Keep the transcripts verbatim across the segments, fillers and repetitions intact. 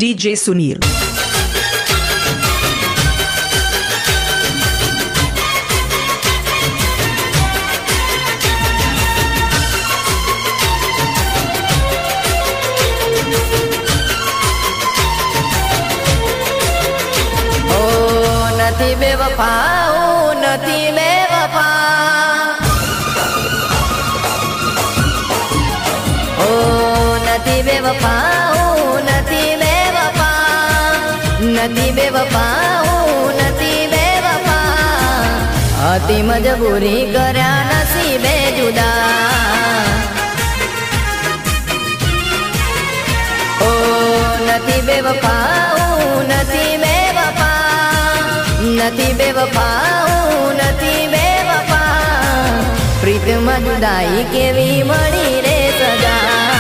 DJ Sunil. नथी बेवफा नथी बेवफा ओ नथी बेवफा नथी बेवफा नथी बेवफा नथी बेवफा अति मजबूरी कर्या नसीबे जुदा ओ नथी बेवफा नथी बेवफा नथी बेवफा नथी बेवफा प्रीत में जुदाई केवी मળી रे सजा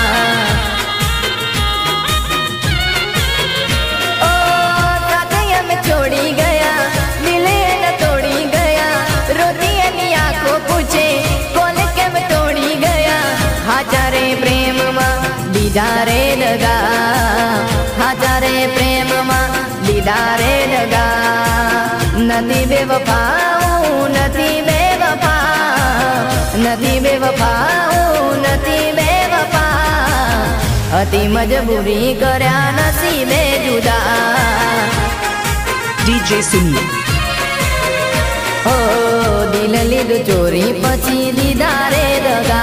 ओ साथिया में छोड़ी गया दिले न तोड़ी गया रोती एनी आंखों पूछे कौन के में तोड़ी गया हाजारे प्रेम में दीदारे लगा हाजारे प्रेम में दीदारे लगा नथी बेवफा नथी बेवफा नथी बेवफा नथी बेवफा अति मजबूरी कर्या नसीबे जुदा डीजे सुनील। ओ दिल लीधु चोरी पछी दीदारे दगा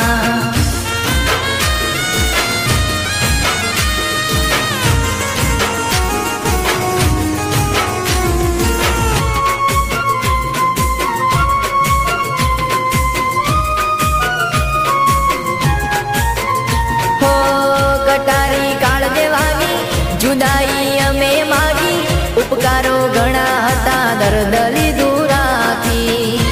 जुदाई अमे मागी उपकारो घणा हता दर्द लीधु राखी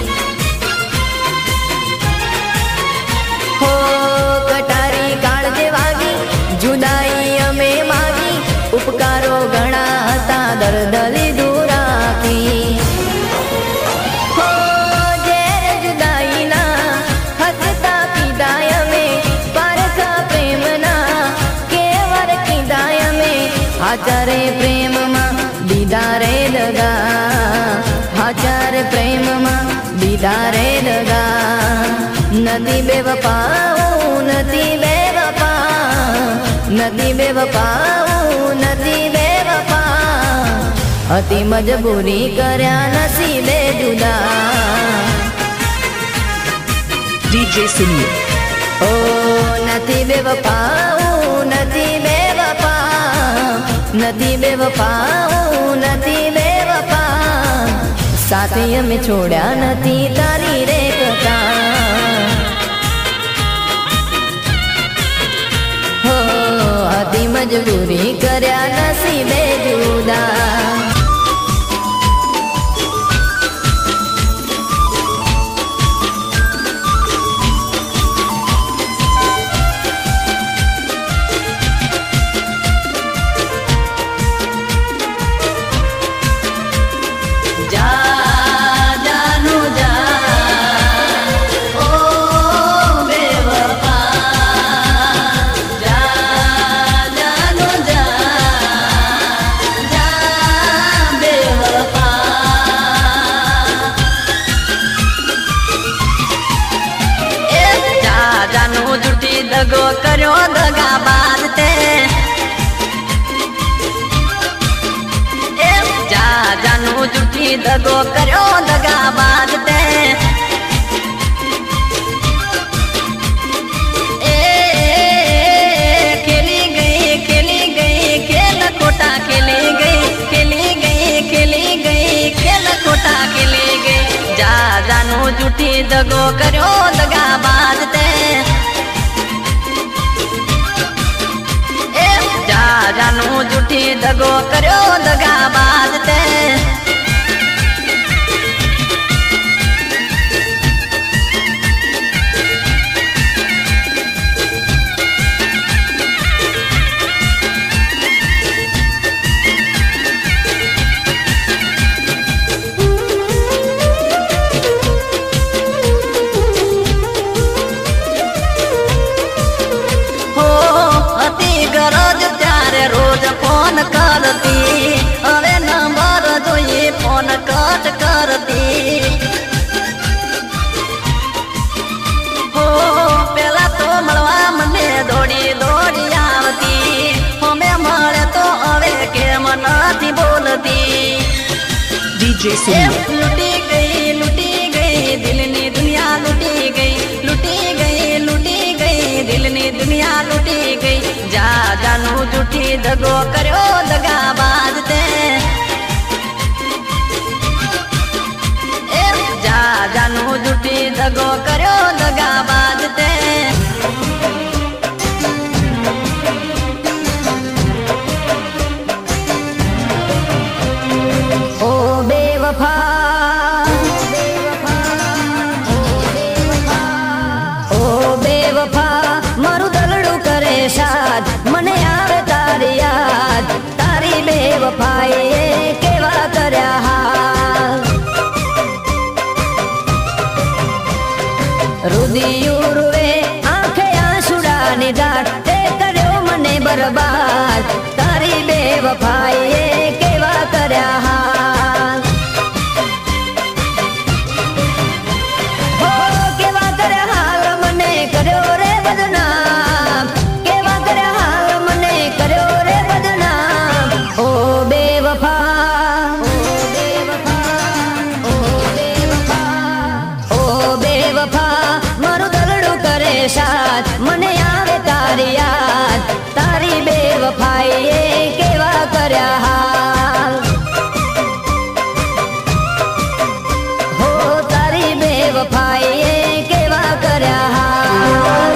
हो कटारी काळजे वागी जुदाई अमे मागी उपकारो घणा हता दर्द लीधु राखी हो जेर जुदाई ना हसता पीधा अमे पारखा प्रेमना केवर कीधा अमे हाजारे प्रेम में दीदारे लगा हाजार प्रेम में दीदारे लगा नथी बेवफा नथी बेवफा नथी बेवफा नथी बेवफा अति मजबूरी कर्या नसीबे जुदा डीजे सुनील। ओ नथी बेवफा नथी बेवफा नथी बेवफा नथी बेवफा साथी में छोड़ा नथी तारी रे कथा हो अति मजबूरी कर्या नसीबे जुदा दगो करो दगा बाजते जा जानू झूठी दगो करो दगा बाजते ए खेली गई खेली गई खेल खोटा खेली गई खेली गई खेली गई खेल खोटा खेली गई जा जानू झूठी दगो करो दगा बाजते जानू झूठी दगो करो दगा बाजते કરતી હવે નંબર જોઈએ ફોન કટ કરતી હો પેલા તો મળવા મને દોડી દોડી આવતી અમે મળે તો હવે કેમ નથી બોલતી ડીજે સુનિલ લૂટી ગઈ લૂટી ગઈ દિલની દુનિયા લૂટી ગઈ લૂટી ગઈ લૂટી ગઈ દિલની દુનિયા લૂટી ગઈ જા જાનું જૂઠી દગો કર્યો દગા બાદ તે એ જા જાનું જૂઠી દગો કર્યો દગા બાદ તે ઓ બેવફા ઓ બેવફા મારું દલડું કરે સાથ મને આવે તારી યાદ તારી બેવફાઈએ કેવા કર્યા હાલ રુદિયું રૂવે આંખે આંસુડાની દાટ તે કર્યો મને બરબાદ તારી બેવફાઈએ કેવા કર્યા હાલ હો કેવા કર્યા હાલ મને કર્યો રે બદનામ કેવા કર્યા હાલ મને કર્યો રે બદનામ ઓ બેવફા ઓ બેવફા ઓ બેવફા મારું દલડું કરે સાથ મને આવે તારી યાદ તારી બેવફાઈએ કેવા કર્યા હાલ હો તારી બેવફાઈએ કેવા કર્યા હાલ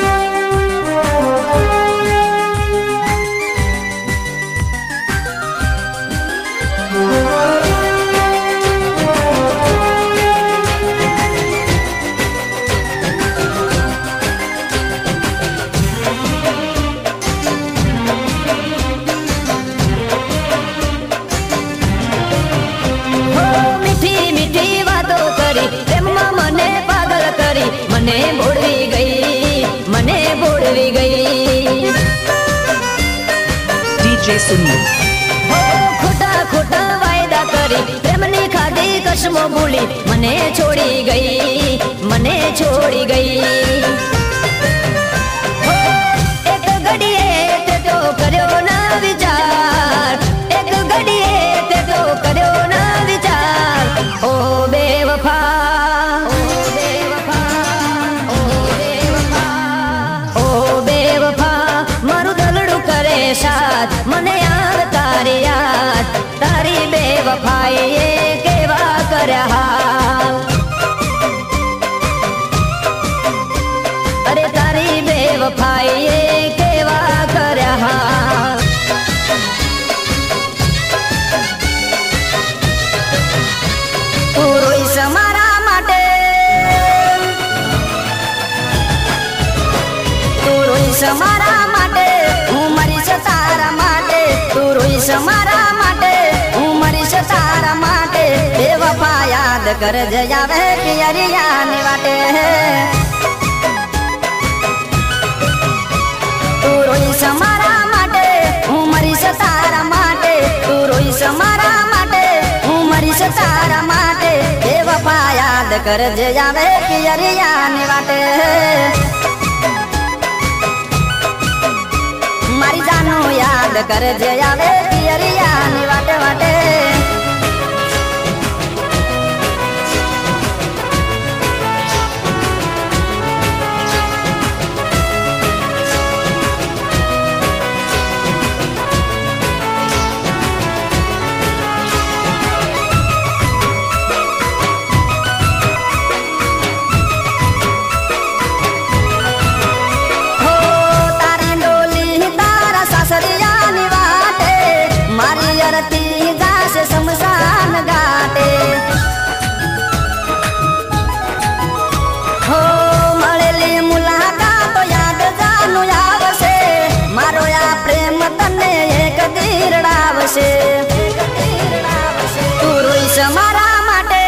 હો મીઠી મીઠી વાતો કરી પ્રેમમાં મને પાગલ કરી મને બોળવી ગઈ મને બોળવી ગઈ ડીજે સુનિલ હો ખોટા ખોટા વાયદા કરી પ્રેમની ખાધી કસમો ભૂલી મને છોડી ગઈ મને છોડી ગઈ હો એક ઘડીએ તે તો કર્યો ના વિચાર એક ઘડીએ તે તો કર્યો ના વિચાર ઓ બેવફા ઓ બેવફા ઓ બેવફા ઓ બેવફા મારું દલડું કરે સાથ મને યાદ તારી યાદ તારી બેવફાઈએ કેવા કર્યા હાલ અરે તારી બેવફાઈએ કેવા કર્યા હાલ તું રોઈશ મારા માટે તું રોઈશ મારા માટે હું મરીશ તારા માટે તું રોઈશ મારા માટે હું મરીશ તારા માટે બેવફા યાદ કરજે આવે પિયરિયાની વાટે તું રોઈશ મારા માટે હું મરીશ તારા માટે તું રોઈશ મારા માટે હું મરીશ તારા માટે બેવફા યાદ કરજે આવે પિયરિયાની વાટે મારી જાનો યાદ કરજે આવે પિયરિયાની વાટે વાટે હો તારી ડોલી તારા સાસરિયાની વાટે મારી અરતી જાશે શમશાન ઘાટે હો મળેલી મુલાકાતો યાદ જાનું આવશે મારો આ પ્રેમ તને એક દીરડાવશે તું રોઈશ મારા માટે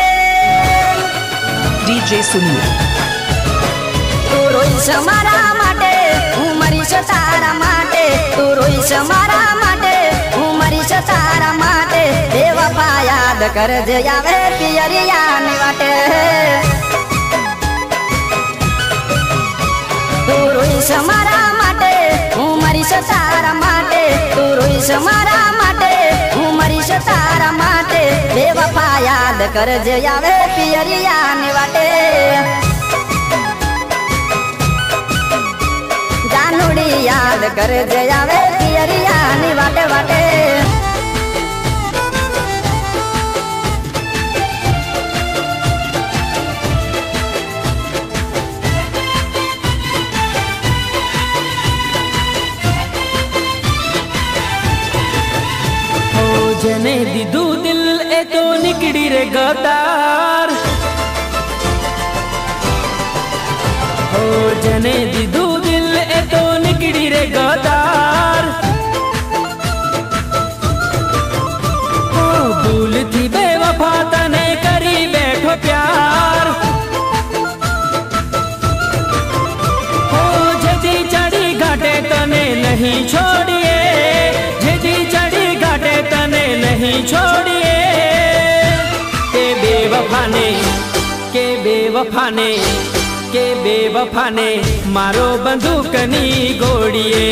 ડીજે સુનિલ તું રોઈશ મારા માટે હું મરીશ તારા માટે તું રોઈશ મારા માટે હું મરીશ याद कर जे आवे पियरिया निवाटे तू रोईस मारा माटे हूँ मरीश तारा माटे तू रोईस मारा माटे हूँ मरीश तारा माटे बेवफा याद कर जे आवे पियरिया निवाटे जानूड़ी याद कर जे आवे पियरिया निवाटे वाटे जने दीदू दिल ए तो निकड़ी रे गदार हो जने दीदू दिल ए तो निकड़ी रे गदार हो भूल थी बेवफा तने करी बैठो प्यार हो जदी चढ़ी घाटे तने नहीं छोड़िए जदी चढ़ी घाटे तने नहीं छोड़िए के बेवफा ने के बेवफा ने के बेवफा ने मारो बंदूकनी गोड़िए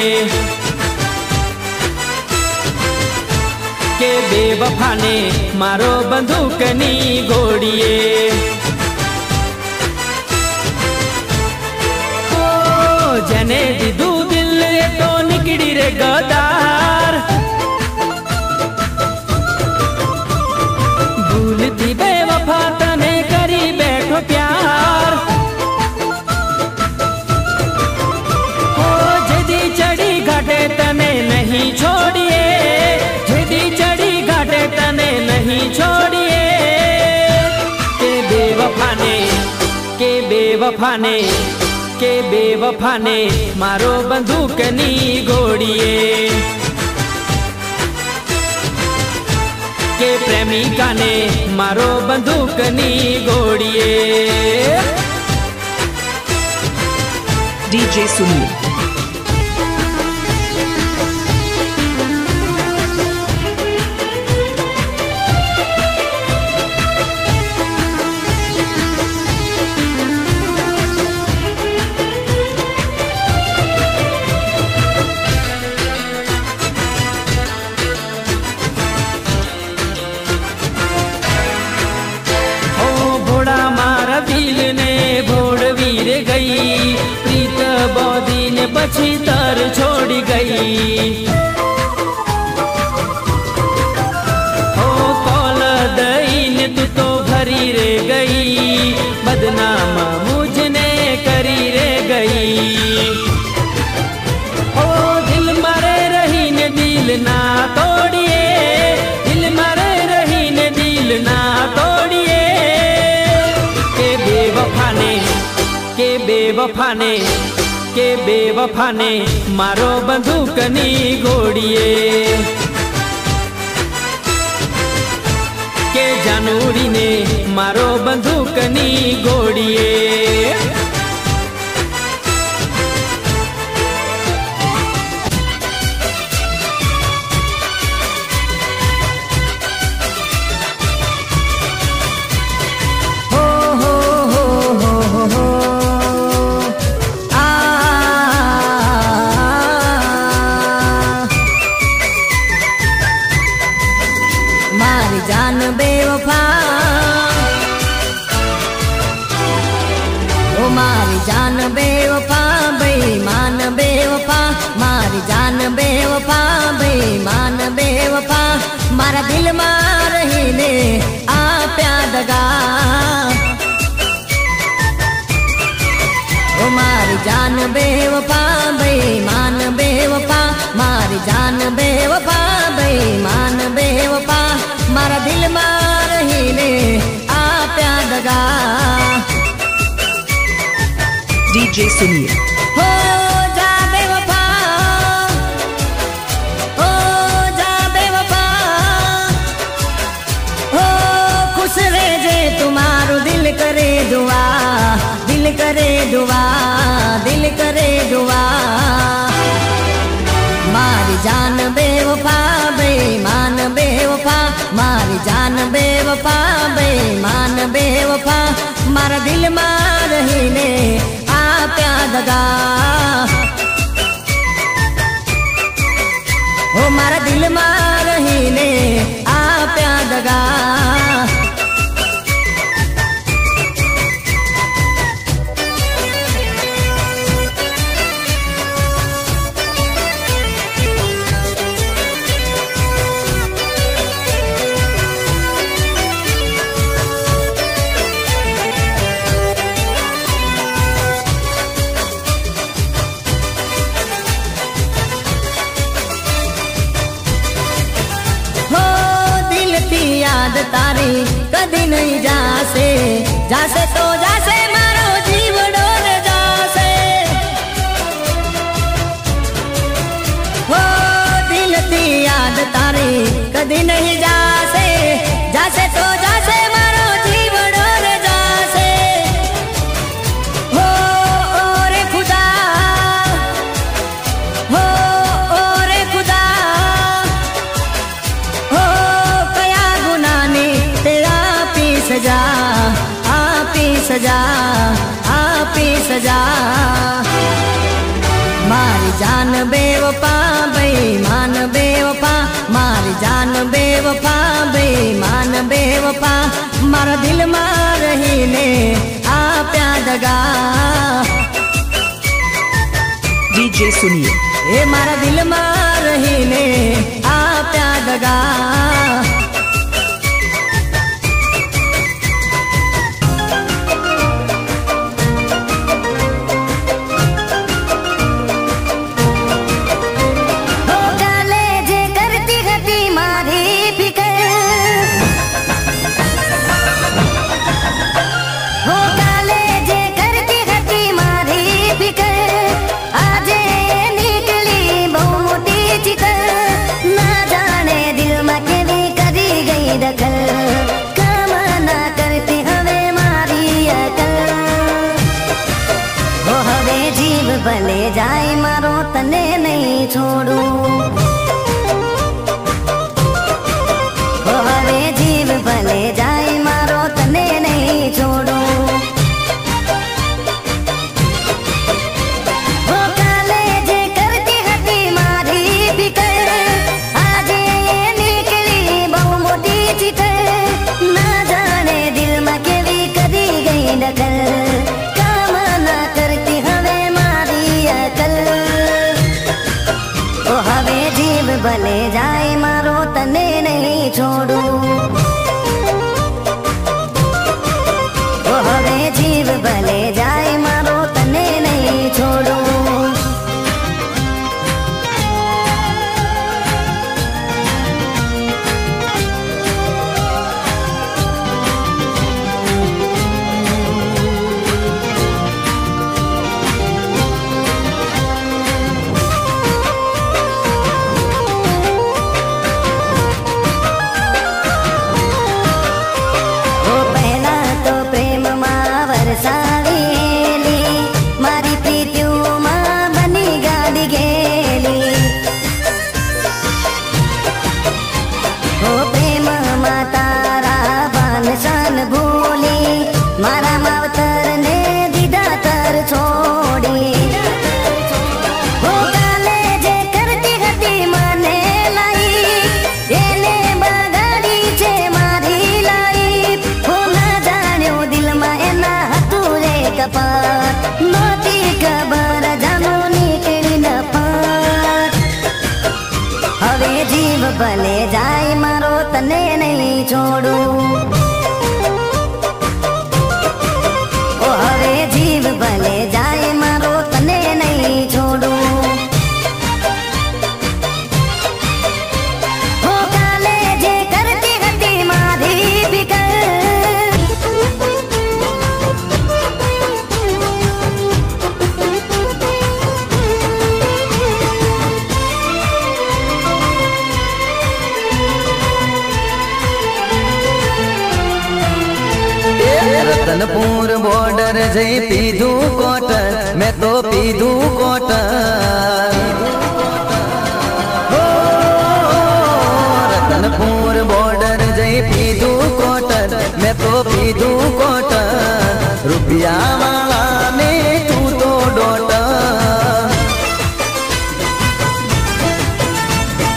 के बेवफा ने मारो बंदूकनी गोड़िए ओ जने दीदू दिल तो निकड़ी रे गदार भूल थी बेवफा तने करी बैठो प्यार हो जदी चढ़ी घाटे तने नहीं छोड़िए जदी चढ़ी घाटे तने नहीं छोड़िए के बेवफा ने के बेवफा ने के बेवफा ने मारो बंदूकनी गोड़िए के प्रेमिका ने मारो बंदूकनी गोड़िए डीजे सुनील दिल ने भोड़ वीर गई प्रीत बौदी ने पछी तर छोड़ गई हो कौल दई ने तू तो भरी रे गई बदनाम मुझने करी रे गई हो दिल मरे रही ने दिल ना तोड़िए दिल मरे रही ने दिल ना तोड़िए के बेवफा ने के बेवफा ने के बेवफा ने मारो बंदूकनी गोड़िए के जानूरी ने मारो बंदूकनी गोड़िए जान बेवफा ओ मारी जान बेवफा बेईमान बेवफा मारी जान बेवफा बेईमान बेवफा मारा दिल मार ही ने आ प्यादगा ओ मारी जान बेवफा बेईमान बेवफा मारी जान बेवफा बेईमान बेवफा मारा दिल मार ही ने आ प्यादगा डीजे सुनील हो जा बेवफा हो जा बेवफा हो खुश रहे जे तुम्हारो दिल करे दुआ दिल करे दुआ दिल करे दुआ मारी जान बेवफा बेईमान बेवफा मारी जान बेवफा दगा हो मारा दिल में रहीने आप्या दगा याद तारी कदी नहीं जासे जासे तो जासे मारो जीव डोर जासे हो दिल थी याद तारी कदी नहीं जासे जासे तो जासे मारो जीव डोर जासे हो ओरे खुदा हो ओरे खुदा हो सजा आपी सजा आपी सजा मारी जान बेवफा बेईमान बेवफा मारी जान बेवफा बेईमान बेवफा मारा दिल में रहीने आप्या दगा डीजे सुनील ए मारा दिल में रहीने आप्या दगा भले जाए मारो तने नहीं छोड़ू हवे जीव भले जाए मारो तने नहीं छोड़ू वो काले जे करती हती मारी फिकर आज ये निकली बहु मोटी चिकर ना जाने दिल में केवी कदी गई डकर काम ना करती हवे जीव भले जाए मारो तने नहीं छोड़ू हवे जीव भले जाए मारो तने नहीं छोड़ू मारी प्रीतियों माँ बनी गाड़ी गेली हो प्रेम माँ तारा बान सान भूली मारा मावतर ने दीदा तर छोड़ी हो काले जे करती हती माने लाई एने बगाड़ी छे मारी लाई हो ना जान्यो दिल में एना कपाट मोती खबर जानो निकली न पाट हवे जीव भले जाए मारो तने नहीं छोड़ू ओ हवे जीव भले जाए मारो तने नहीं छोड़ू हो काले जे करती हती मारी फिकर रतनपुर बॉर्डर जई पीधू कॉटन मैं तो पीधू कॉटन हो रतनपुर बॉर्डर जई पीधू कॉटन मैं तो पीधू कॉटन रुपया वाला ने तू तो डॉटर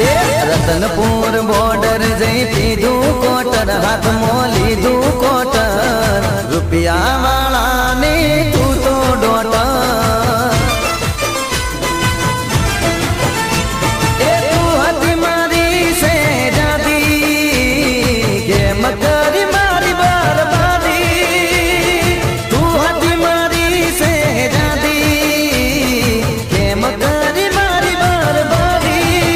रतनपुर बॉर्डर जई पीधू कोटर हाथ मोली दू कोटर रुपया वाला ने तू तो डोटर ए तू हथी मारी से जादी के मकरी मारी बर्बादी तू हथी मारी से जादी के मकरी मारी बर्बादी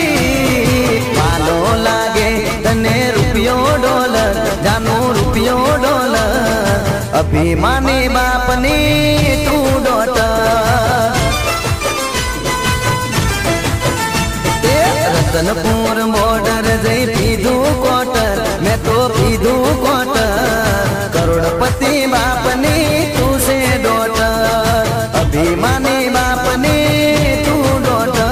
तने रुपयो डॉलर जानो रुपयो डॉलर अभिमानी बापनी तू डॉटर रतनपुर बॉर्डर जई पीधू क्वार्टर मैं तो पीधू क्वार्टर करोड़पति बापनी तू से डॉटर अभिमानी बापनी तू डॉटर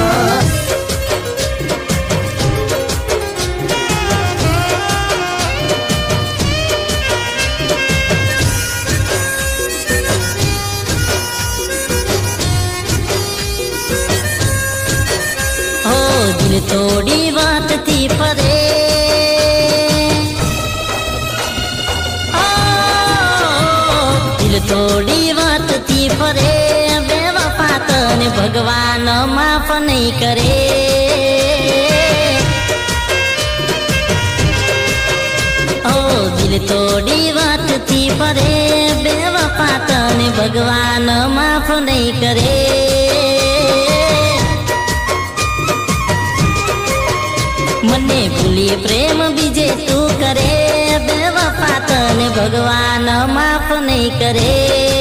दिल तोड़ी बात थी परे ओ, दिल तोड़ी बात थी परे बेवफा तने भगवान माफ नहीं करे ओ दिल तोड़ी बात थी परे बेवफा तने भगवान माफ नहीं करे मने भूली प्रेम बीजे तू करे बेवफा तने भगवान माफ नहीं करे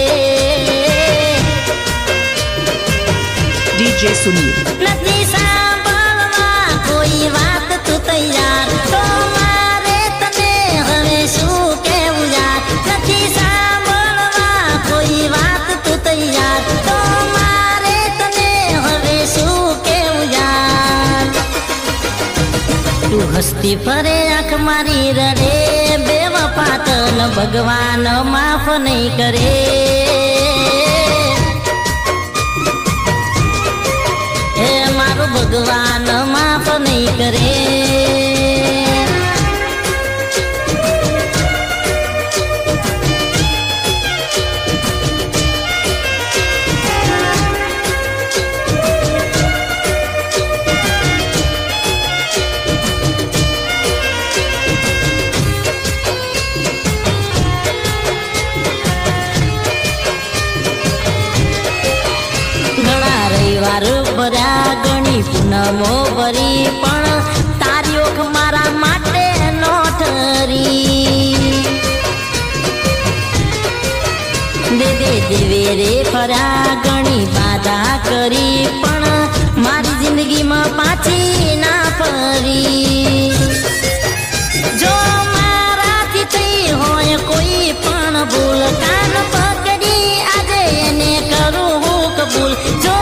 डीजे सुनील नदी सांभळवा कोई बात तू तैयार तो मारे तने हवे शू केवू यार नदी सांभळवा कोई बात तू तैयार तो मारे तने हवे शू केवू यार तू हस्ती परे आँख मारी रड़े बेवफा तन भगवान माफ नहीं करे हे मारो भगवान माफ नहीं करे भर्या गणी पूनमो भरी पण तारी ओख मारा माटे नो ठरी दे दे देवे रे फर्या गणी बाधा करी पण मारी जिंदगी में पाछी ना फरी जो मारा थी थई होय कोई पण भूल कान पकड़ी आजे एने करू हूँ कबूल जो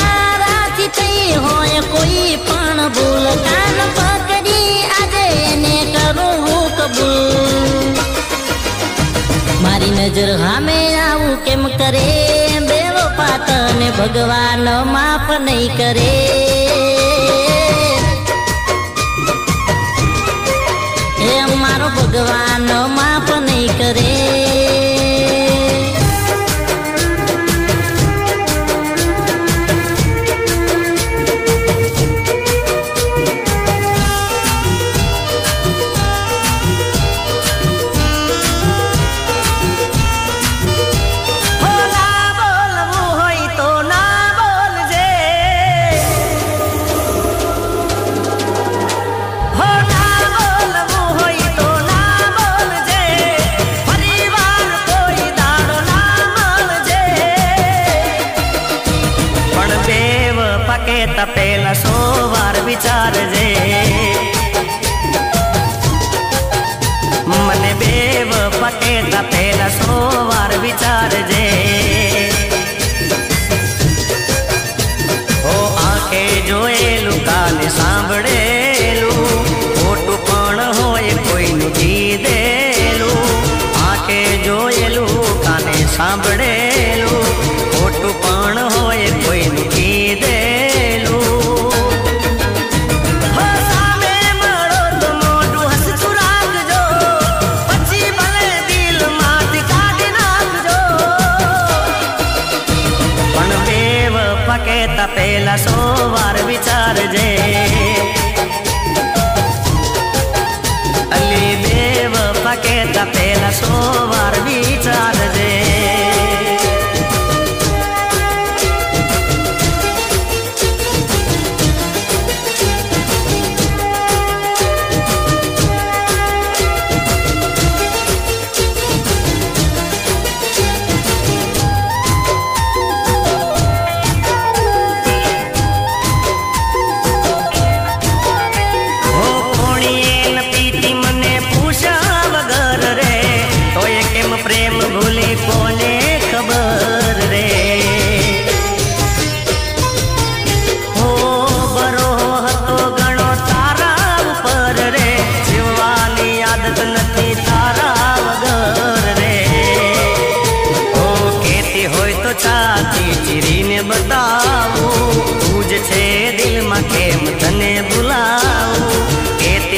होय कोई पण भूल कान पकड़ी आजे ने करूँ हूँ कबूल मारी नजर हमें आऊ केम करे बेवफा तने भगवान माफ नहीं करे हे मारो भगवान माफ नहीं करे पेला सो वार विचार जे मने बेव पके पेला सो वार विचार जे ओ आंखे जोएलू कान सांभळेलू खोटू पण होय कोई नु कीधेलू आंखे जोएलू काने सांभळेलू खोटू पण होय कोई नु कीधेलू हो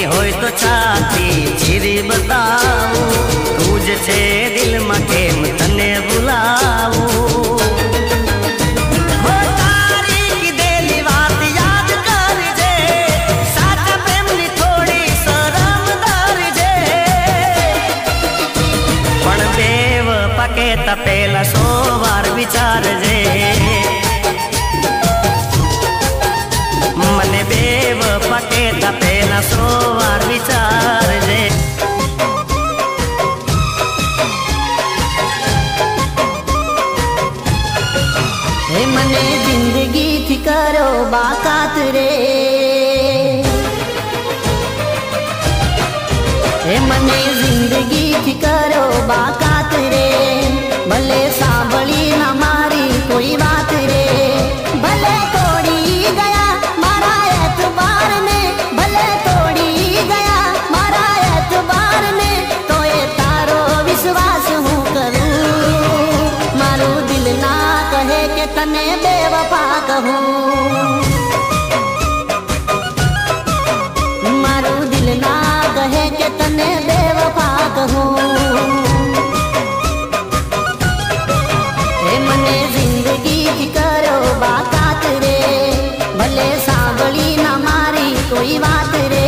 होय तो छाती चीरी बताऊं તું જ છે દિલમાં કેમ તને ભૂલાવું હો તારી કીધેલી વાત યાદ કરજે સાચા પ્રેમની થોડી શરમ ધરજે પણ બેવ પકેતા પેલા સો વાર વિચારજે મને બેવ પકેતા પેલા સો વાર વિચારજે मने जिंदगी थी करो बाकात रे हे मने जिंदगी थी करो बाकात रे भले सांभली ना मारी कोई बात रे भले तोड़ी गया मारा एतबार ने भले तोड़ी गया मारा एतबार ने तो ये तारो विश्वास हूँ करूँ मारू दिल ना कहे के तने बेवफा कहूँ मारू दिल ना कहे के तने बेवफा कहूँ हे मने जिंदगी की करो बाकात रे भले सांभली ना मारी कोई बात रे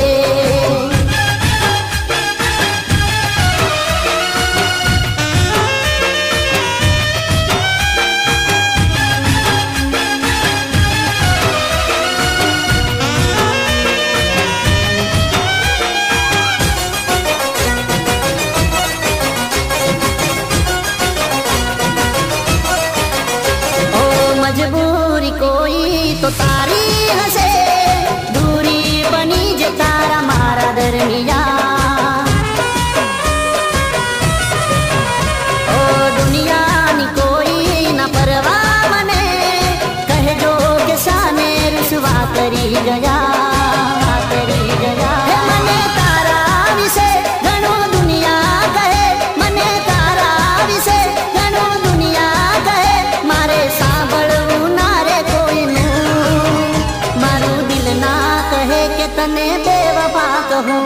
मजबूरी कोई तो तारी हसे दूरी बनी जे तारा मारा दरमिया ओ दुनिया नी कोई ना परवाह मने कह जो के साने रुसवा करी गया करी गया हे मने तारा विसे घणो दुनिया कहे मने तारा विसे घणो दुनिया कहे मारे सांभळ तने बेवफा कहूँ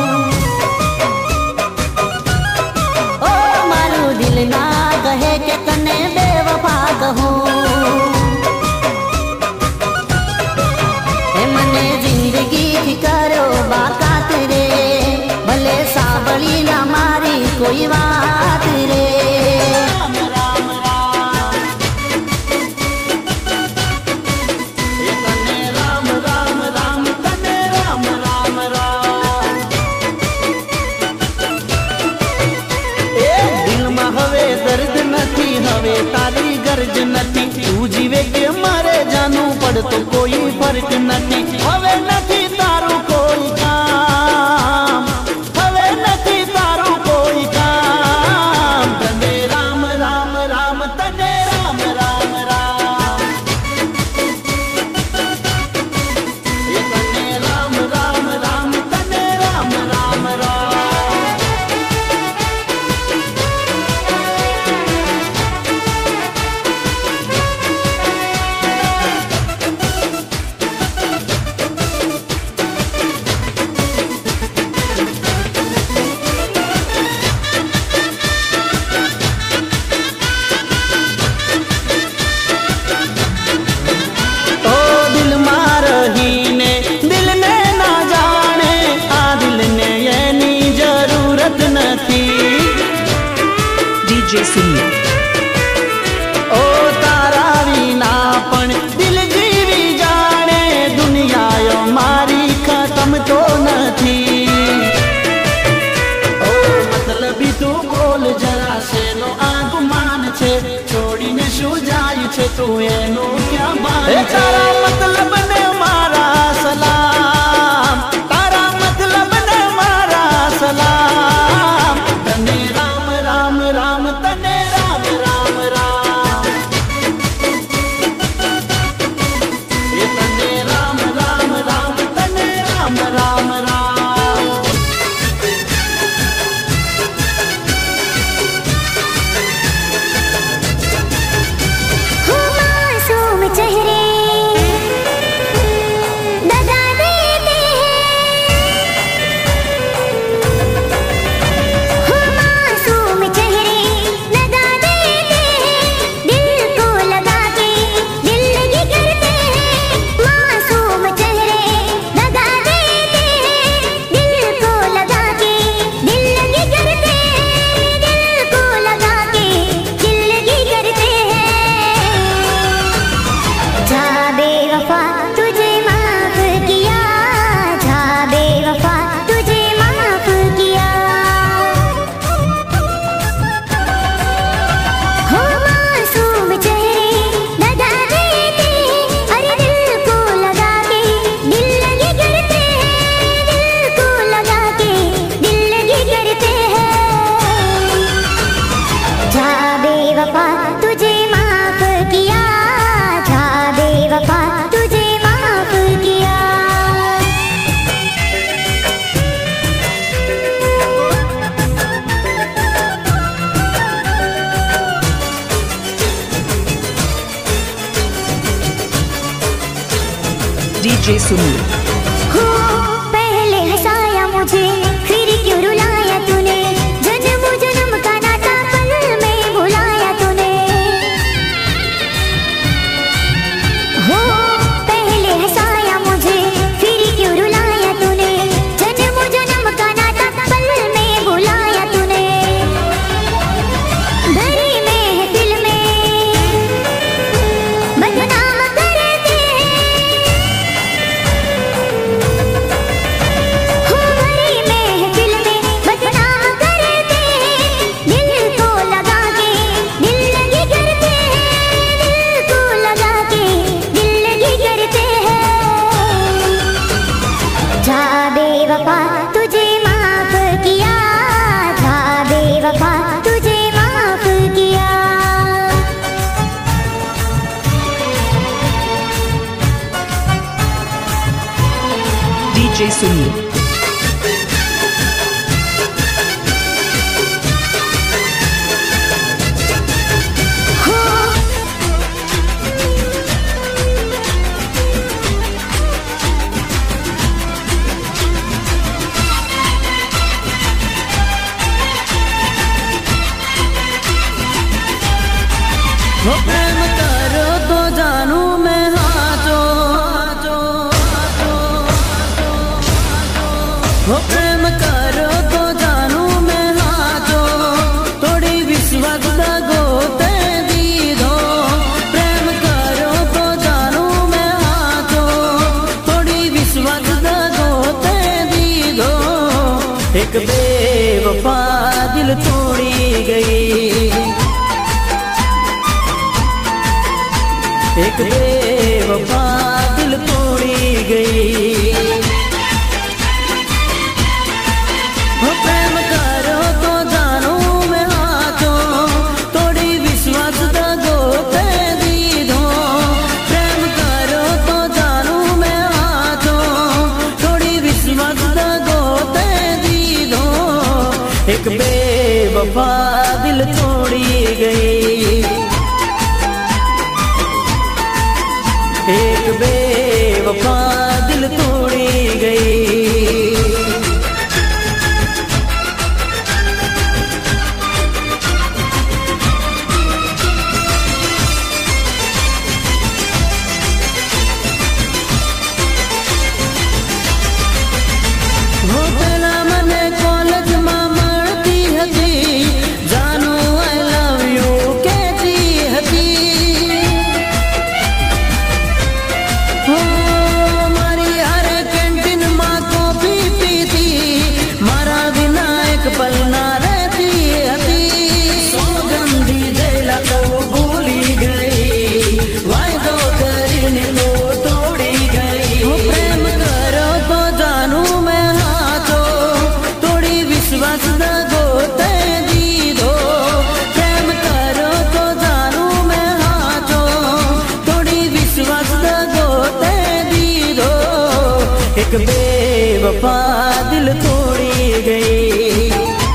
ओ मारू दिल ना कहे के तने बेवफा कहूँ हे मने जिंदगी की करो बाकात रे भले सांभली ना मारी कोई बात रे हवे तारी गर्ज नथी तू जीवे के मारे जानू पड़ तो कोई फर्क नथी हवे नथी तारू कोई काम हवे नथी तारू कोई काम तने राम राम राम तने राम राम राम ये तने राम राम राम तने राम राम राम डीजे सुनिए ओ तारा वीना पण दिल जीवी जाने दुनिया यो मारी खत्म तो नथी ओ मतलब तू बोल जरा से नो आगुमान छे छोड़ी ने शू जाय छे तू एनो क्या बात छे तारा मतलब ने मारा सलाम तारा मतलब ने मारा सलाम तने राम राम राम तने राम राम राम ये तने राम राम राम तने राम राम राम मासूम चेहरे दगा देते हैं डीजे सुनील। हो पहले हंसाया मुझे फिर क्यों रुलाया तूने, जन्म जन्म का नाता पल में भुलाया तूने। हो पहले हंसाया मुझे फिर क्यों रुलाया तूने, जन्म जन्म का नाता पल में भुलाया तूने। भरी में दिल में बदनाम करते हो, भरी में दिल में बदनाम करते, दिल को लगा के दिल लगी करते हैं, दिल को लगा के दिल लगी करते हैं। जा बेवफा तुझे माफ किया, जा बेवफा तुझे माफ किया। डीजे सुनील। हो प्रेम करो तो जानू मैं हाथो हाथो हाथो हो प्रेम करो तो जानू मैं हाथो, थोड़ी विश्वास दगो ते दी दो। प्रेम करो तो जानू मैं हाथो, थोड़ी विश्वास दगो ते दी दो। एक बेवफा दिल तोड़ी गई, एक बेवफा दिल तोड़ी गई। हो प्रेम करो तो जानू मैं हाथो, थोड़ी विश्वास दगो ते दी दो। प्रेम करो तो जानू मैं हाथो, थोड़ी विश्वास दगो ते दी दो। एक बेवफा दिल तोड़ी गई, एक बेवफा दिल तोड़ी गई। हो पेला मने कॉलेज में मळती हती, जानू आई लव यू कहती हती। हो मारी हर कैंटीन में कॉफी पीती, मारा बिना एक पल ना रहती हती। सौगंधी देला तो भूली गई, वायदो करीने तो तोड़ी गई। हो प्रेम करो तो जानू मैं हाथो, थोड़ी विश्वास दगो ते दी दो। प्रेम करो तो जानू मैं हाथो, थोड़ी विश्वास दगो ते दी दो। एक बेवफा दिल तोड़ी गई,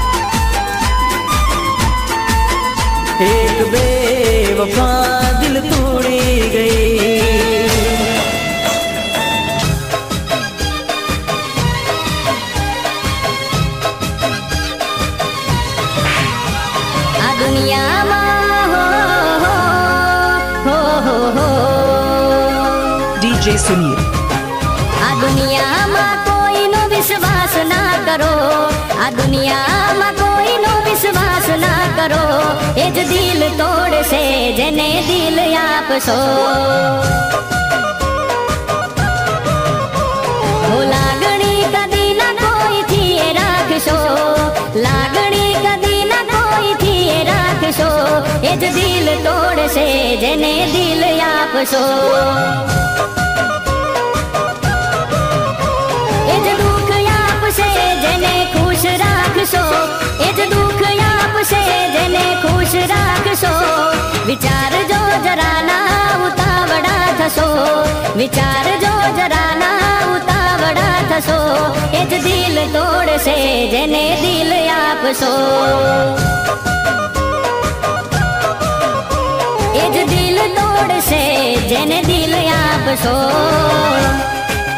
एक बेवफा दिल तोड़ी गई। आ दुनिया में हो हो हो हो डीजे सुनील। आ दुनिया में कोई नो विश्वास ना करो, आ दुनिया में कोई नो विश्वास ना करो। एज दिल तोड़ से जने दिल आप सो, हो लागणी कदी ना कोई थी राखशो, लागणी कदी ना कोई थी राखशो। एज दिल तोड़ से जने दिल आप सो, एज दुख आप से जने खुश राखशो, एज दुख आप से जने खुश राखशो। विचार जो जरा ना उतावड़ा थसो, विचार जो जरा ना उतावड़ा थसो। एज दिल तोड़ से जने दिल आप सो, एज दिल तोड़ से जने दिल आप सो।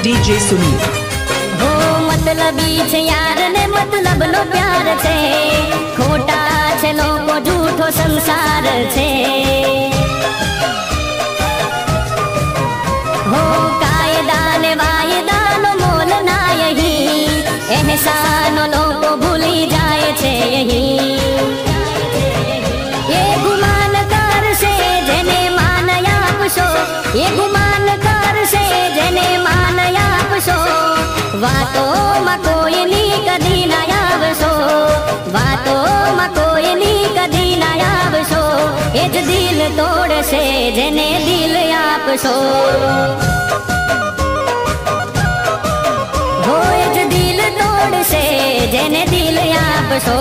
डीजे सुनील हो मतलबी छे यार ने मतलब नो प्यार छे खोटा छे लोको झूठो संसार छे हो कायदा ने वायदा नो मोल ना यही एहसानो लोको भूली जाए छे यही ये गुमान कर से जेने मान आपशो ये गुमान कर से जेने मान आपशो वातो में कोई नी कदी ना आवशो वातो में कोई नी कदी ना आवशो एज दिल तोड़ से जेने दिल आपशो हो एज दिल तोड़ से जेने दिल आपशो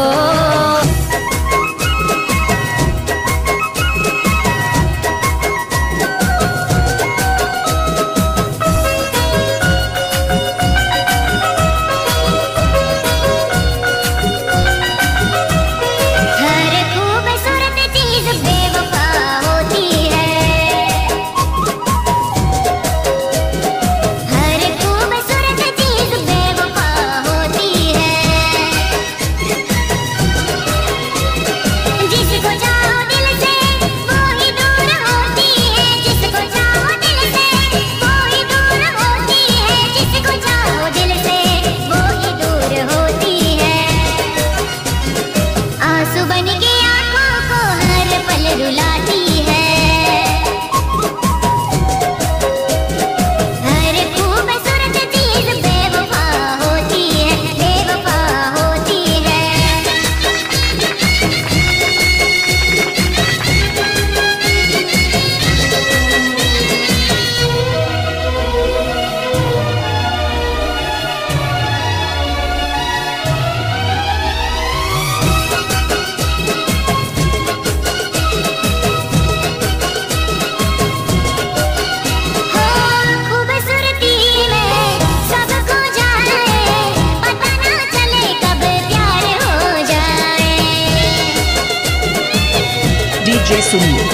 डीजे सुनील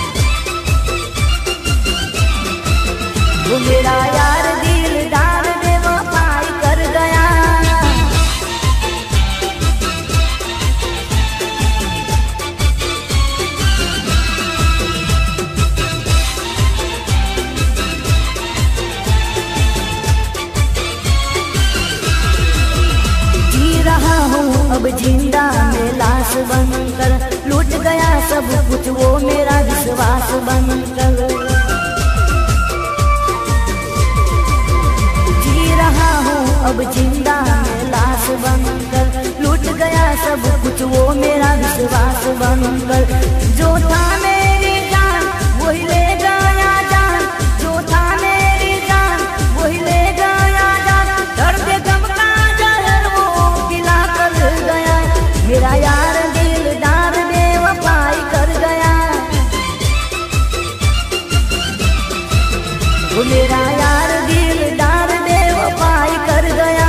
मेरा यार दिलदार बनकर, लूट गया सब कुछ वो मेरा विश्वास बनकर। जी रहा हूँ अब जिंदा में लाश बनकर, लूट गया सब कुछ वो मेरा विश्वास बनकर। जो था मेरी जान वही ले गया जान, जो था मेरी जान वही ले गया जान। दर्द गम का जहर वो पिला कर गया, मेरा यार दिलदार बेवफाई कर गया। वो मेरा यार दिलदार बेवफाई कर गया।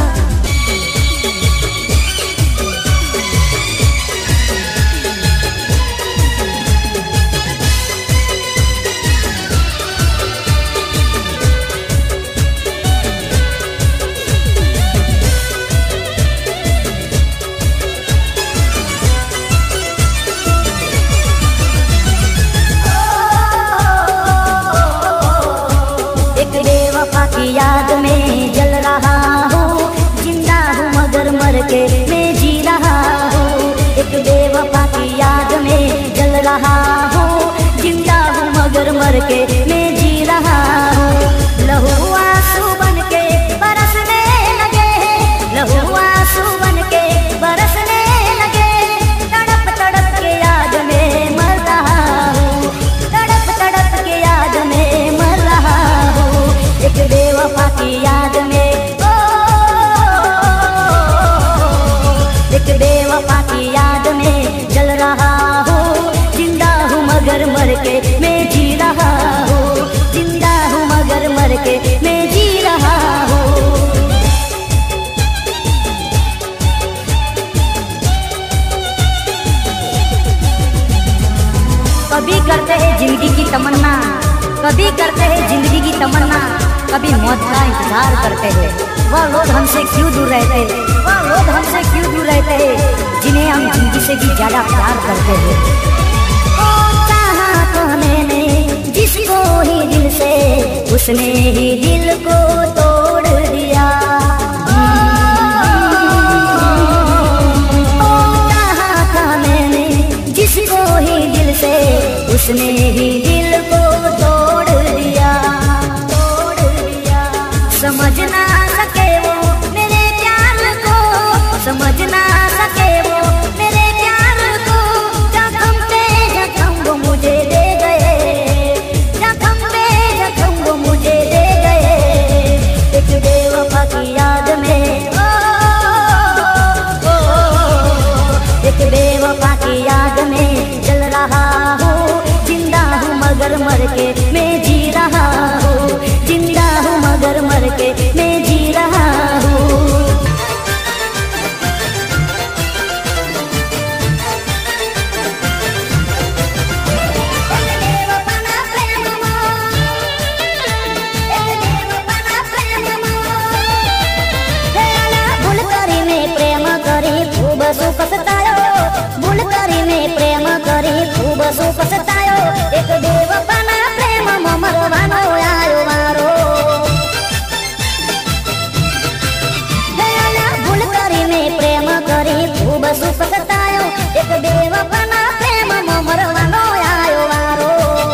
याद में जल रहा हूँ, जिंदा हूँ मगर मर के मैं जी रहा हूँ। एक बेवफा की याद में जल रहा हूँ, जिंदा हूँ मगर मर के मैं जी रहा हूँ। लहू आंसू बन के बरसने लगे, लहू आंसू बन के बरसने लगे। तड़प तड़प के याद में मर रहा हूँ, तड़प तड़प के याद में मर रहा हूँ। एक बेवफा की याद में, ओ, एक बेवफा की याद में जल रहा हूँ, जिंदा हूँ मगर मर के मैं जी रहा हूँ, जिंदा हूँ मगर मर के मैं जी रहा हूँ। कभी करते हैं जिंदगी की तमन्ना, कभी करते हैं जिंदगी की तमन्ना, कभी मौत का इंतजार करते हैं। वह लोग हमसे क्यों दूर रहते हैं, वह लोग हमसे क्यों दूर रहते हैं, जिन्हें हम जिंदगी से भी ज्यादा प्यार करते हैं। ओ चाहा तो मैंने जिसको ही दिल से, उसने ही दिल को तोड़ दिया। ओ चाहा था मैंने जिसको ही दिल से, उसने ही दिल को तोड़ दिया, तोड़ दिया। समझ ना सके वो मेरे प्यार को, समझ ना सके वो मेरे प्यार को। जख्म पे जख्म वो मुझे दे गए, जख्म पे जख्म वो मुझे दे गए। एक बेवफा की याद में, ओ, ओ, ओ, एक बेवफा की याद में जल रहा हूँ, जिंदा हूँ मगर मर के मैं जी रहा हूँ, जिंदा हूँ मगर मर के मैं जी रहा हूँ। बुलकरी में प्रेम करी खूब सुख सतायो, बुलकरी में प्रेम करी खूब सुख सतायो। एक बेवफा ना प्रेम मरवानो आयो मारो, बुलकरी में प्रेम करी खूब सुख सतायो। एक बेवफा ना प्रेम मरवानो आयो मारो।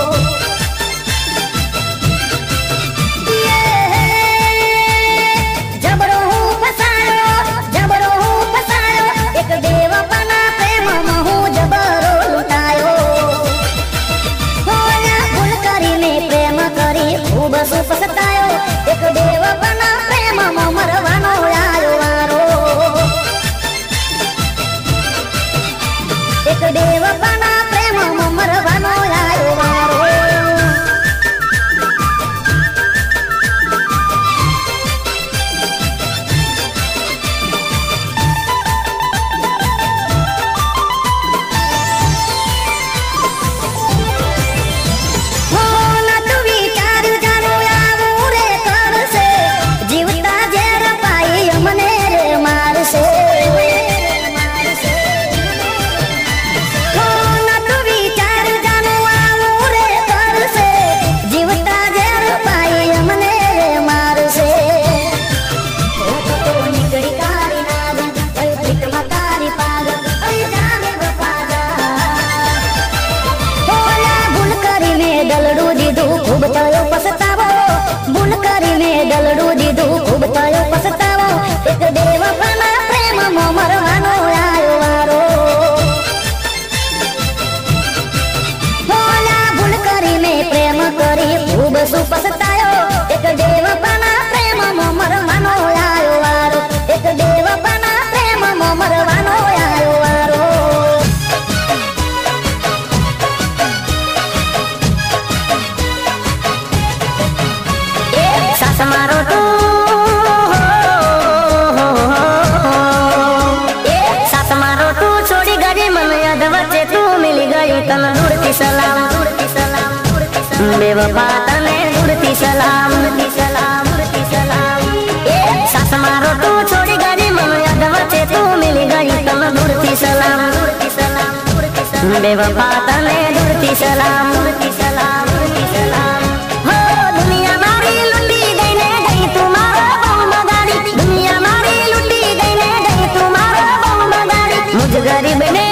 जबरो फसायो, जबरो फसायो, एक बेवफा ना प्रेम महू जबरो लुटायो। बुलकरी में प्रेम करी खूब सुख सतायो, एक बेवफा ना प्रेम मरवानो आयो मारो। एक बेवफा तने दूरથી સલામ दूरથી સલામ दूरથી સલામ એ સાસ મારો તું છોડી ગઈ મને યાદ વચ્ચે તું મિલી ગઈ તને दूरથી સલામ दूरથી સલામ दूरથી સલામ बेवफा तने दूरથી સલામ दूरથી સલામ दूरથી સલામ હો દુનિયા મારી લૂટી ગઈ ને ગઈ તું મારો બહુ મગાડી દુનિયા મારી લૂટી ગઈ ને ગઈ તું મારો બહુ મગાડી મુझ ગરીબ ને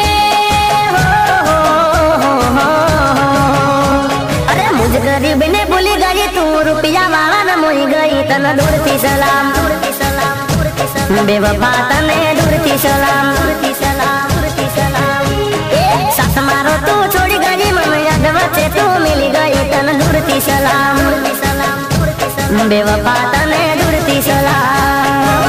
गरीब ने भूली गई तू रुपया वाला न मोही गई तन दूरથી सलाम दूरથી सलाम दूरથી सलाम बेवफा तने दूरથી सलाम दूरથી सलाम दूरથી सलाम ए सास मारो तू छोड़ी गई मन याद वच्चे तू मिली गई तन दूरથી सलाम दूरથી सलाम दूरથી सलाम बेवफा तने दूरથી सलाम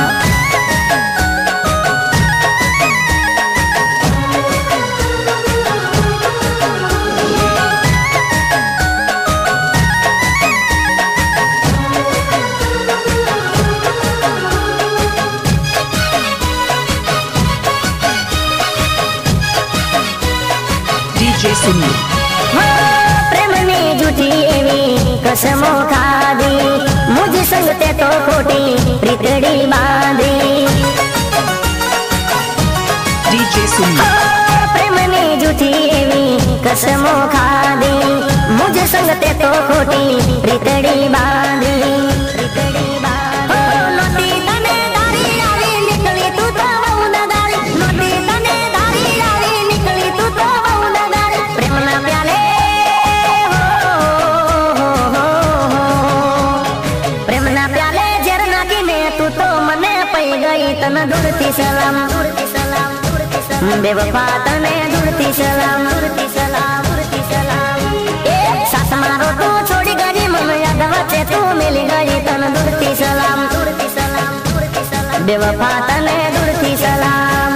डीजे सुनील प्रेम ने झूठी एवी कसमो खाधी मुझ संग ते तो खोटी प्रीतड़ी बांधी डीजे सुनील प्रेम ने झूठी एवी कसमो खाधी मुझ संग ते तो खोटी प्रीतड़ी बांधी प्रीतड़ी बांधी नोटी तने दारी लावी निकली तू तो बहु नगारी नोटी तने दारी लावी निकली तू तो बहु नगारी प्रेम ना प्याले हो हो हो प्रेम ना प्याले जर नाखी ने तू तो मने पई गई तने दूरથી सलाम दूरથી सलाम दूरથી सलाम बेवफा तने दूरથી सलाम दूरથી सलाम दूरથી सलाम ए सास मारो तू छोड़ी गई मन याद वच्चे तू मिली गई तने दूरથી सलाम दूरથી सलाम दूरથી सलाम बेवफा तने दूरથી सलाम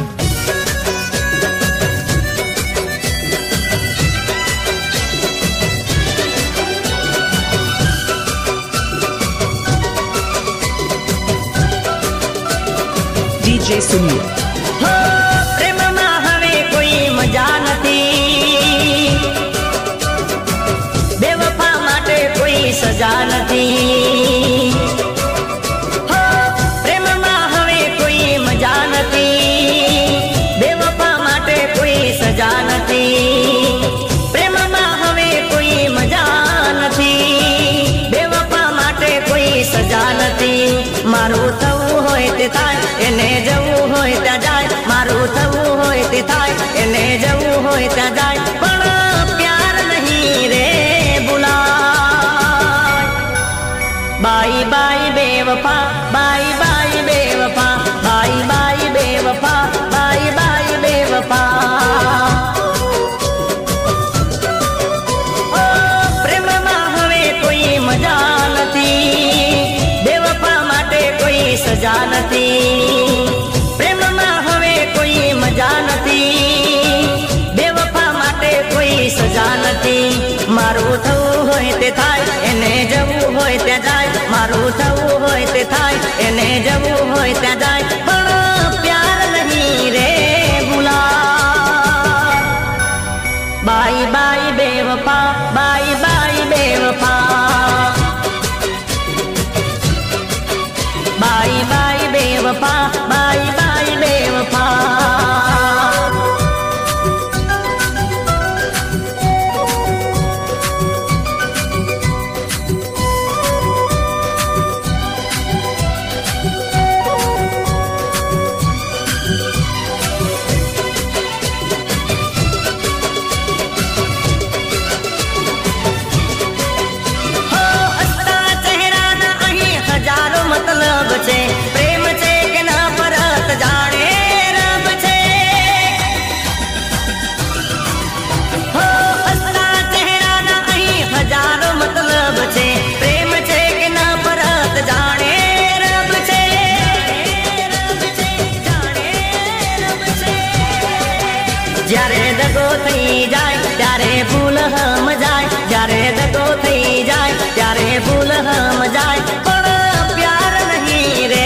डीजे सुनील हो प्रेम में हवे कोई मजा नथी बेवफा माटे कोई सजा नथी हो प्रेम में हवे कोई मजा नथी बेवफा माटे कोई सजा नथी प्रेम में हवे कोई मजा नथी बेवफा माटे कोई सजा नथी मारू थवू होय ते थाय एने जवू होय त्या जाय मारू थवू होय ते थाय एने जवू होय त्या जाय पण प्यार नहीं रे बुलाय बाई बाई बेवफा बाई बाई बेवफा बाई बाई बेवफा बाई बाई बेवफा ओ प्रेम में हवे कोई मजा नथी बेवफा माटे कोई सजा नथी प्रेम में हवे कोई मजा नथी बेवफा माटे कोई सजा नथी मारू थवू होय ते थाय एने जवू होय त्या जाय मारू थवू होय ते थाय एने जवू होय त्या जाय पण प्यार नहीं रे बुलाय बाई बाई बेवफा बाई बाई बेवफा बाई बाई बेवफा बाई बाई बेवफा हो हसता चेहराना अहीं हजारों मतलब छे प्रेम छे के ना परत जाने रब छे हो हसता चेहराना अहीं हजारों मतलब छे प्रेम छे के ना परत जाने रब छे रब छे जाने रब छे જ્યારે દગો થઈ જાય ત્યારે ભૂલ હમ જાય જ્યારે દગો થઈ જાય ત્યારે ભૂલ હમ જાય પણ પ્યાર નહીં રે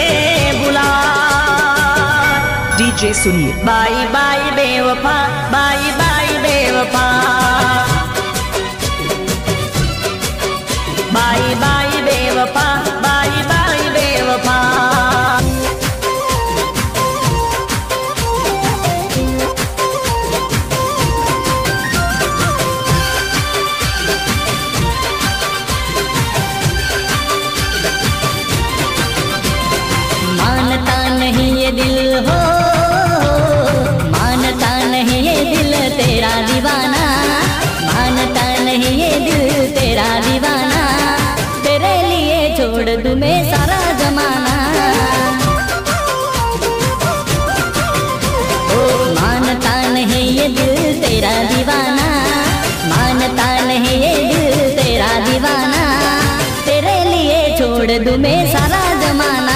ભૂલાય डीजे सुनील बाई बाई बेवफा बाई बाई बेवफा बाई बाई बेवफा, बाई बाई बेवफा। मानता नहीं ये दिल हो, मानता नहीं ये दिल तेरा दीवाना, मानता नहीं ये दिल तेरा दीवाना, तेरे लिए छोड़ दूं मैं सारा जमाना। ओ मानता नहीं ये दिल तेरा दीवाना, मानता नहीं ये दिल तेरा दीवाना, तेरे लिए छोड़ दूं मैं सारा जमाना।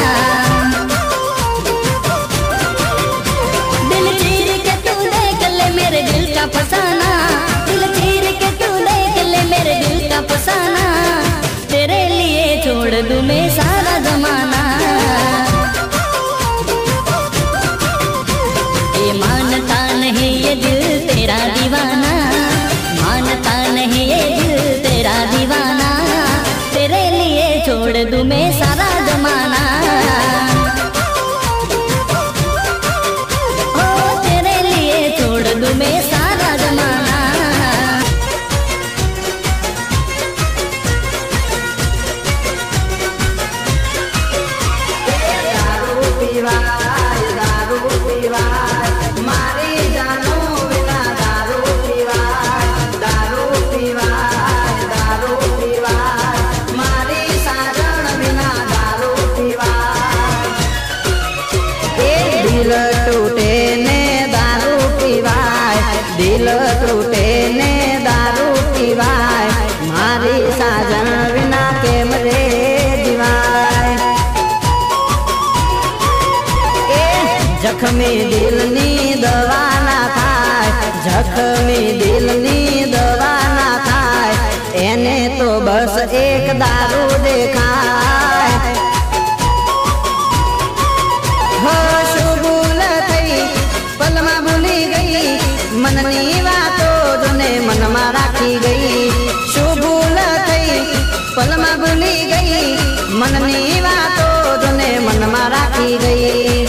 दिल चीर के तू देख ले मेरे दिल का फसाना, दिल चीर के तू देख ले मेरे दिल का फसाना, तेरे लिए छोड़ दूं मैं सारा जमाना। ये मानता नहीं ये दिल तेरा दीवाना, मानता नहीं ये दिल तेरा दीवाना, तेरे लिए छोड़ दूं मैं सारा जमाना। ओ तेरे लिए छोड़ दूं मैं सारा जमाना। दारू पीवाय दारू पीवाय मारी जानो बिना दारू पीवाय, दारू पीवाय दारू पीवाय मारी साजन बिना दारू पीवाय। दिल टूटे ने दारू पीवाय, दिल टूटे ने दारू पीवाय मारी साजन बिना केम रे जीवाय। जख्मी दिल नी दवा ना थाय, जख्मी दिल नी दवा ना थाय, एने तो बस एक दारू देखाय। हो शुभूल थई पलमा भूली गई, मननी वातो जोने मनमा राखी गई। शुभूल थई पलमा भूली गई, मननी वातो जोने मनमा राखी गई।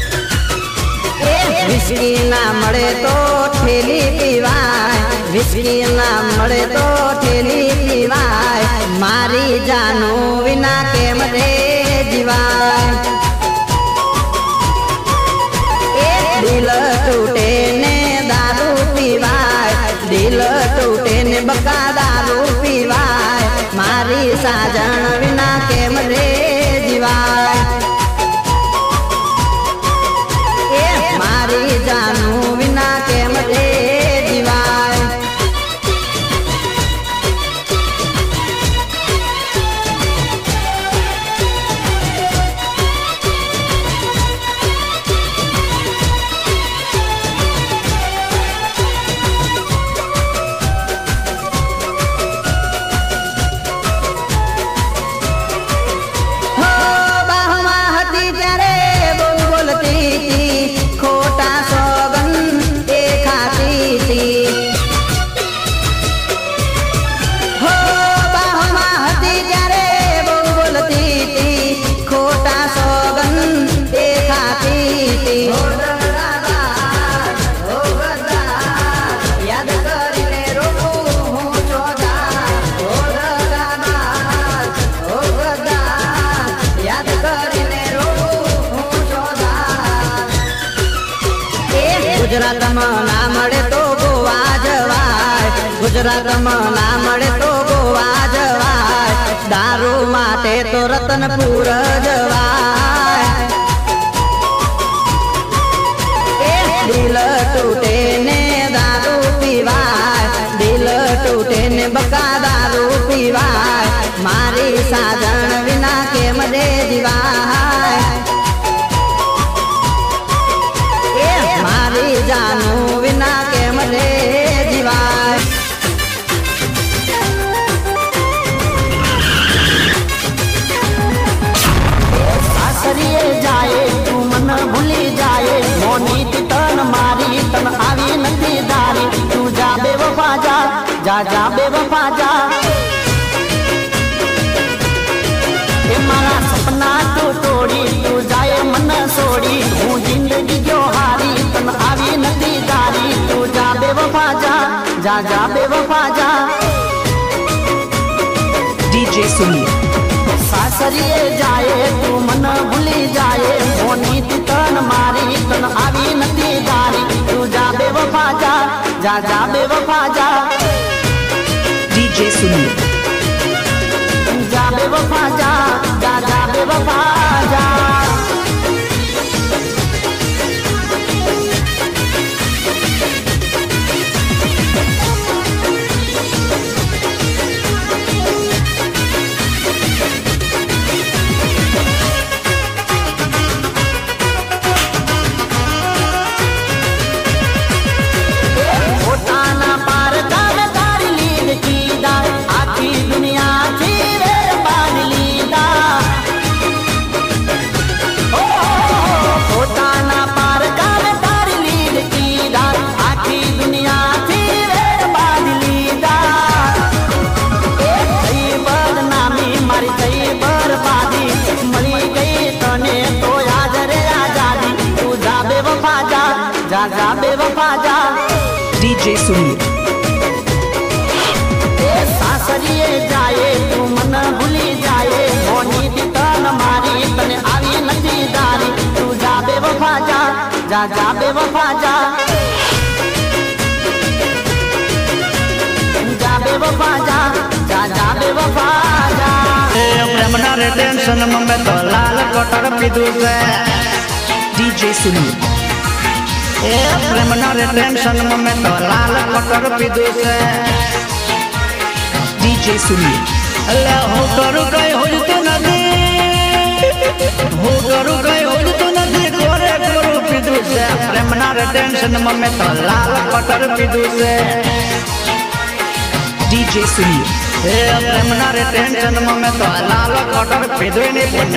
विस्की ना मळे तो ठेली पीवाय, विस्की ना मळे तो ठेली पीवाय मारी जानो विना केम रे जीवाय। दिल टूटे ने दारू पीवाय, दिल टूटे ने बका दारू पीवाय मारी साजन विना केम रे जीवाय। मारी जानू बिना केम रे जीवाय। हो बाहुमा हती जरे बोल बोलती थी, खोटा सौगन देखाती थी। हो बाहुमा हती जरे बोल बोलती थी, खोटा सौगन देखाती थी। हो गद्दार, हो गद्दार, याद કરીને रोकूं હું ચોધાર। हो गद्दार, हो गद्दार, याद કરીને रोकूं હું ચોધાર। गुजरात में ना मळे तो गोवा जवाय, गुजरात में ना मळे तो गोवा जवाय, दारू माटे तो रतनपुर जवाय। दिल टूटे ने दारू पीवाय, दिल टूटे ने बका दारू पीवाय मारी साजन विना केम रे जीवाय। मारी जानू विना केम रे जीवाय। सासरिये जाए तू मन भूली जाए, मोनी तन मारी तन आवी नदी दारी। तू जा बेवफा जा, जा जा बेवफा जा। जा जा बेवफा जा। डीजे सुनील सासरिए जाए तू मन भूली जाए मोनी तन मारी तन आवी नती दारी तू जा बेवफा जा जा जा बेवफा जा। डीजे सुनील जा बेवफा जा जा जा बेवफा जा। जा बेवफा जा। डीजे सुनील सासरिए जाए तू मन भूली जाए मोनी तन मारी तने आवी नदी दारी तू जा बेवफा जा जा जा बेवफा जा। जा बेवफा जा जा जा बेवफा जा। प्रेमना रे टेंशन में तो लाल कटर पीदू से। डीजे सुनील ए प्रेमना रे टेंशन में तो लाल कटर पीदू से। डीजे सुनील अल्लाह हो करू गए हो तो नदी हो करू गए हो तो नदी करे करू पीदू से। प्रेमना रे टेंशन में तो लाल कटर पीदू से। डीजे सुनील ए प्रेमना रे टेंशन में तो लाल कटर पीदू नहीं पड़ने।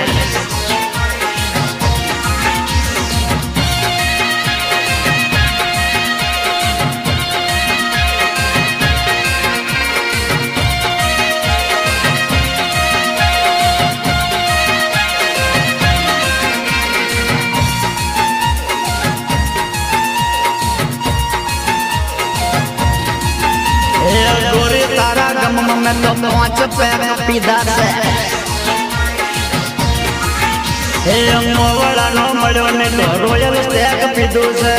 गोरी तारा गम में तो पांच पैर पीदा से। हे मोवड़ा नो मड़ो ने तो रोयल स्टैक पीदू से।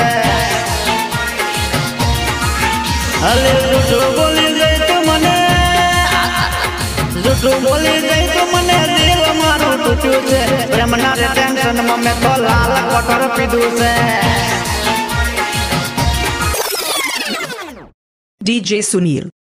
अले झूठो बोली जाए तो मने झूठो बोली जाए तो मने दिल मारो टूटू से। प्रेमना रे टेंशन में तो लाल कटर पीदू से। डीजे सुनील